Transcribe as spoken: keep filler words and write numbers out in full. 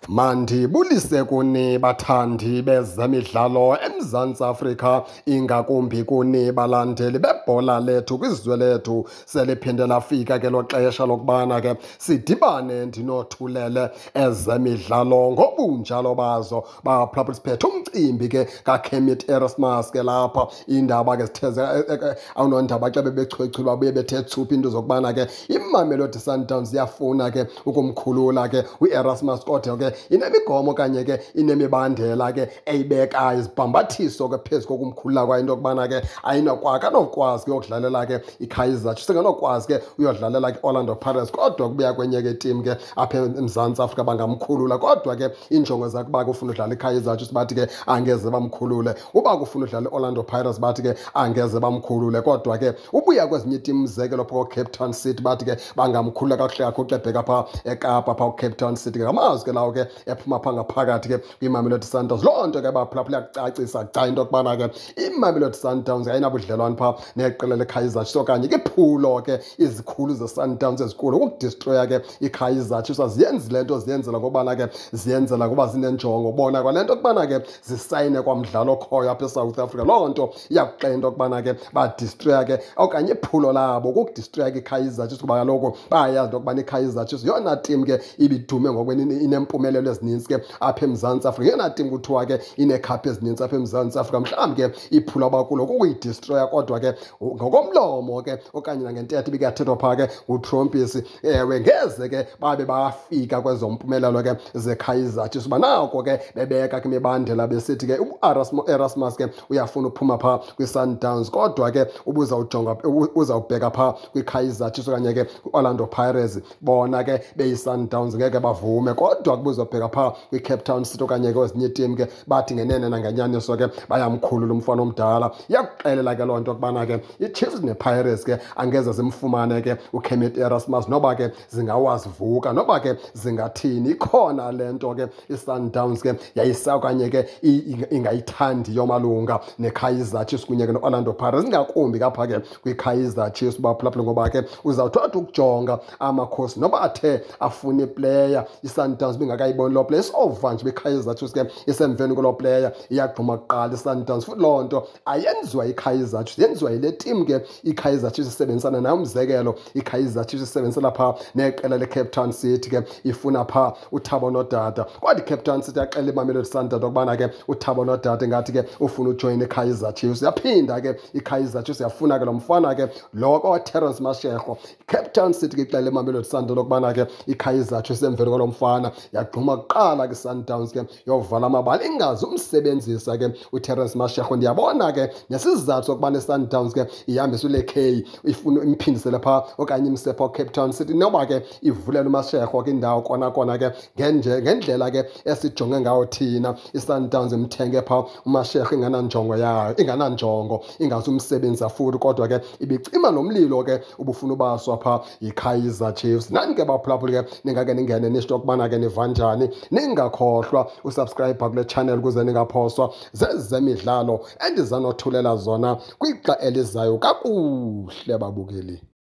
Mandibulise kuni bathandi bezemidlalo eMzantsi Afrika, ingakumbi kuni balandeli bebhola lethu kwizwe lethu. Seliphinde lafika ke lo xesha lokubana ke sidibane ndinothulele ezemidlalo ngobunjalo bazo. Baphulaphula siphethe umcimbi ke kaKhemit Erasmus ke lapha indaba ke sitheze awunondaba xa bebechwechulwa babuye bethe tsuphi into zokubana ke iMamelodi Sundowns iyafuna ke ukumkhulula ke uErasmus kodwa ke inemigomo kanye ke inemibandela ke eyibekayo izibhambathiso ke phezu kokumkhulula kwayo into yokubana ke ayinokwakha anokwazi ke uyokudlalela ke iKaizer Chiefs, sengenokwazi ke uyodlalela ke Orlando Pirates, kodwa kubuya kwenye ke team ke apha eMzantsi Afrika bangamkhulula. Kodwa ke injongo zakhe uba kufuna udlala iKaizer Chiefs bathi ke angeze bamkhulule, uba kufuna udlala iOrlando Pirates bathi ke angeze bamkhulule. Kodwa ke ubuya kwezinye iitim zekelo phaa Cape Town City bathi ke bangamkhulula kakuhle kakhulu xa ebheka phaa eKapa phaa Cape Town City ke ngamazwi ke lawo ke ephuma phaa ngaphakathi ke kwiMamelodi Sundowns. Loo nto ke baphulaphula yakucacisa ca into yokubana ke iMamelodi Sundowns ayinabudlelwane phaa neqela leKaizer Chiefs okanye ke iphulo ke izikhulu zeSundowns ezikulu ukudistroya ke iKaizer Chiefs. Aziyenzile nto ziyenzela ngobana ke ziyenzela ngoba zinenjongo bona kwale nto yokubana ke zisayine kwamdlalo okhoyo apha eSouth Africa. Loo nto iyakuxela into yokubana ke badistroya ke okanye iphulo labo kukudistroya ke iKaizer Chiefs kuba kaloku bayayazi into yokubana iKaizer Chiefs yeyona tim ke ibidume ngokweni inempumelelo ezininzi ke apha eMzantsi Afrika, yeyona tim kuthiwa ke ineekhaphu ezininzi apha eMzantsi Afrika. Mhlawumbi ke iphulo abakulo kukuyidistroya, kodwa ke ngokomlomo ke okanye nangentetho ibikathethwa phaa ke nguTrompisi, ewe ngeze ke babe bafika kwezo mpumelelo ke zeKaizer Chiefs. Banako ke bebeka ke imibandela besithi ke uErasmus ke uyafuna uphuma phaa kwiSundowns, kodwa ke ubuzawujonga uzawubheka phaa kwiKaizer Chiefs okanye ke Orlando Pirates, bona ke beyiSundowns ngeke bavume. Kodwa kubuzobheka phaa kwiCape Town City okanye ke ezinye iitim ke bathi ngenene nangenyaniso ke bayamkhulula umfana omdala. Iyakuxelela ke loo nto yokubana ke iChiefs nePirates ke angeze zimfumane ke uKhemit Erasmus noba ke zingawazivuka noba ke zingathini. Ikhona le nto ke iSundowns ke yayisa okanye ke ingayithandiyo malunga neKaizer Chiefs kunye ke noOrlando Pirates, ingakumbi kapha ke kwiKaizer Chiefs baphulaphula, ngoba ke uzawuthatha ukujonga amakhosi noba athe afuna iplayer iSundowns bingakayiboni loo player, isova nje beKaizer Chiefs ke isemveni kuloo player iyagquma kuqala iSundowns. Futhi loo nto ayenziwa iKaizer Chiefs, yenziwa yile tim ke iKaizer Chiefs isebenzisana nayo. Umzekelo, iKaizer Chiefs isebenzisana phaa neqela leCape Town City ke ifuna phaa uThabo Nodada, kodwa iCape Town City yaxela iMamelodi Sundowns okubana ke uThabo Nodada ngathi ke ufuna ujoyina iKaizer Chiefs. Yaphinda ke iKaizer Chiefs yafuna ke lo mfana ke lo kaTerence Mashego. iCape Town City ke ixela iMamelodi Sundowns okubana ke iKaizer Chiefs emveni kwalo mfana yagquma kuqala ke iSundowns ke yovala amabala ingazi umsebenzisa ke uTerence Mashego. Ndiyabona ke nesizathu sokubana iSundowns ke ihambisa ule K ifuna imphindisele phaa okanye imse phaa Cape Town City noba ke ivulela uMashego ke indawo kona kona ke ngenje ngendlela ke esijonge ngawo thina iSundowns imthenge phaa uMashego ingananjongo yayo ingananjongo ingazi umsebenzi futhi, kodwa ke ibicima nomlilo ke ubufuna ubaswa phaa yiKaizer Chiefs. Nani ke baphulaphula ke ningake ningene nisho ukubana ke niva njani. Ningakhohlwa usubscribe kule channel ukuze ningaphoswa zezemidlalo endizanothulela zona kwixa elizayo kakuhle babukeli.